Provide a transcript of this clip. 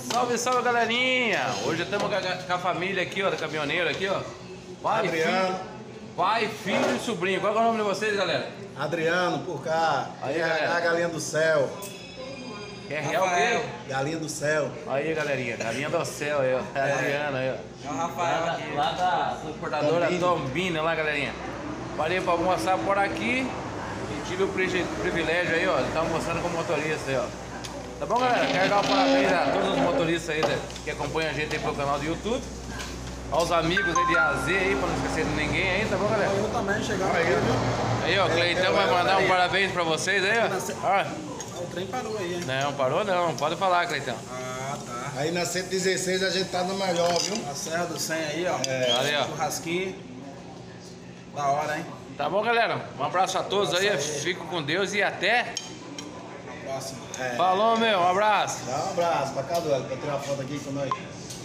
Salve, salve, galerinha! Hoje estamos com a família aqui, ó, da caminhoneira aqui, ó. Pai, filho e sobrinho. Qual é o nome de vocês, galera? Adriano, por cá. Aí, galera. A galinha do céu. É real o quê? Galinha do céu. Aí, galerinha, galinha do céu aí, ó. Adriano aí, ó. É o Rafael aqui. Lá da transportadora Tombini, lá, galerinha. Parei pra almoçar por aqui e tive o privilégio aí, ó. Tava mostrando com o motorista aí, ó. Tá bom, galera? Quero dar um parabéns a todos os motoristas aí que acompanham a gente aí pelo canal do YouTube. Aos amigos aí de AZ aí, pra não esquecer de ninguém aí, tá bom, galera? Eu também chegava aí, viu? Aí, ó, Cleitão vai mandar um parabéns pra vocês aí, O trem parou aí, hein? Não, parou não, pode falar, Cleitão. Ah, tá. Aí na 116 a gente tá no melhor, viu? A Serra do 100 aí, ó. Ali, ó. Churrasquinho. Da hora, hein? Tá bom, galera? Um abraço a todos aí, fico com Deus e até... Próximo. Falou, meu, um abraço. Dá um abraço pra cá, Duelo, pra tirar uma foto aqui com nós.